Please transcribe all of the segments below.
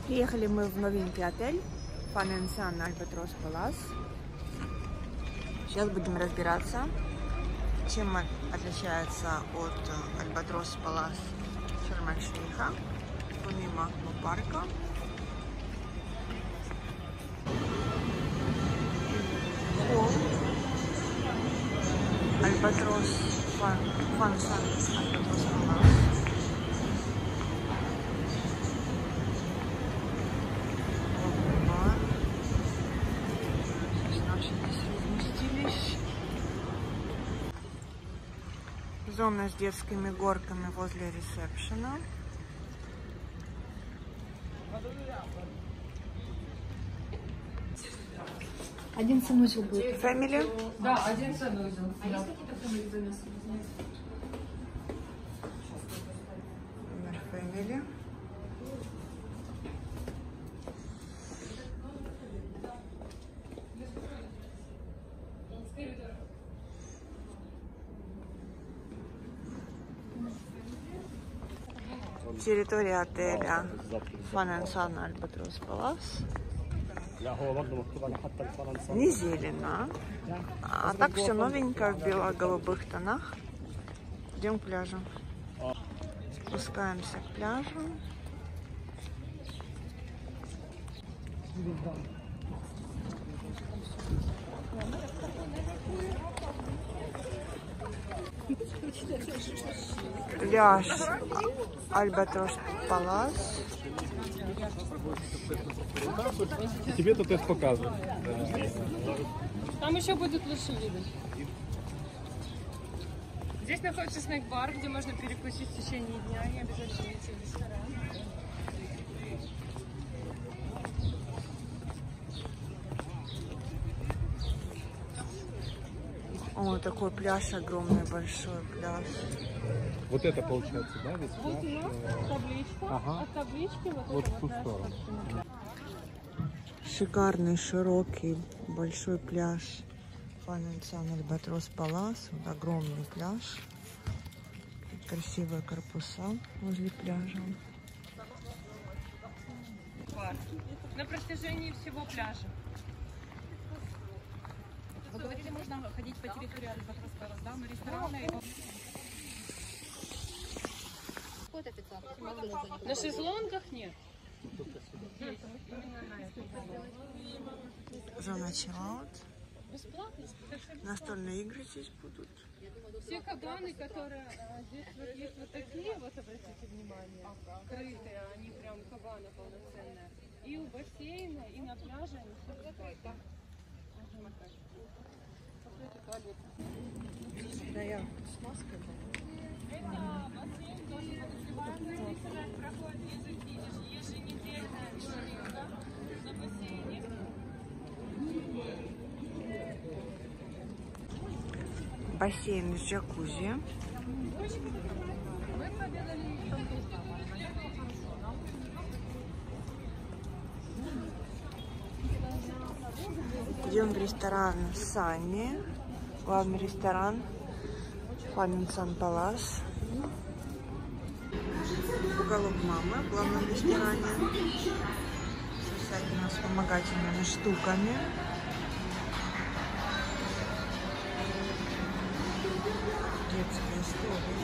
Приехали мы в новенький отель Fun and Sun Albatross Palace. Сейчас будем разбираться, чем отличается от Albatross Palace Шарм-эль-Шейха, помимо парка. Albatross Fun and Sun Albatross Palace. Зона с детскими горками возле ресепшена. Один санузел будет. Family? Да, один санузел. А есть какие-то family для нас? Номер family. Территория отеля Fun and Sun Albatross Palace. Не зелено, а так все новенькое в бело-голубых тонах. Идем к пляжу. Спускаемся к пляжу. Пляж Albatross Palace. Тебе тут это показывают. Там еще будет лучше видно. Здесь находится снэк-бар, где можно перекусить в течение дня, не обязательно идти в ресторан. О, такой пляж огромный, большой пляж. Вот это получается, да? Ведь Вот у нас табличка, Ага. от таблички Вот в ту сторону. Шикарный, широкий, большой пляж Fun and Sun Albatross Palace. Вот огромный пляж. Красивые корпуса возле пляжа. На протяжении всего пляжа. Вы говорили, можно ходить по территории Albatross Palace, да, но рестораны... Какой-то официант? На шезлонгах нет. Зона чиллаут. Бесплатно. Настольные игры здесь будут. Все кабаны, которые здесь вот есть вот такие, вот обратите внимание, крытые, они прям кабаны полноценные. И у бассейна, и на пляже они все закрыты. Да, я с маской была. Это бассейн, тоже подозреваемый, проходит еженедельная вечеринка на бассейне. Бассейн с джакузи. Идем в ресторан Сани. Главный ресторан Fun and Sun Palace. Уголок мамы в главном ресторане. Со всякими вспомогательными штуками. Детская история.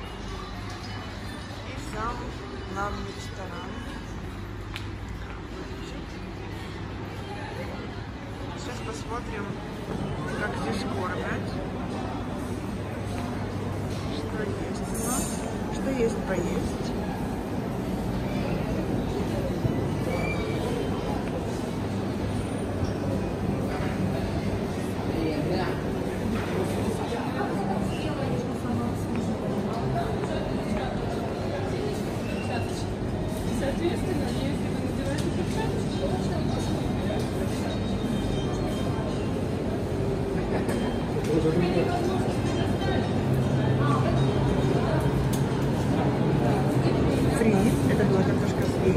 И сам главный ресторан. Сейчас посмотрим, как здесь кормят. Что есть у нас? Что есть поесть? Соответственно, если вы надеваете перчатки, Фри. Это была картошка фри.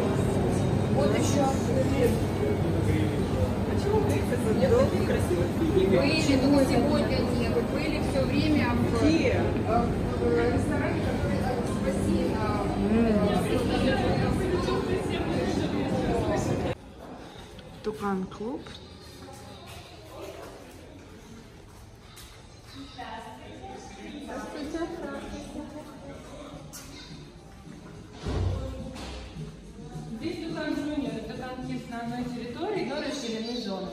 Вот еще. Почему красивый? Были, но сегодня нет. Были все время в ресторане, который с бассейном. Тукан клуб. Здесь Тукан Джуниор, Тукан Кидс на одной территории, но расширены зоны.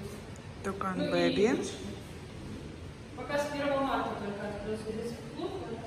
Тукан Бэби. Пока с 1 марта только открылся детский клуб.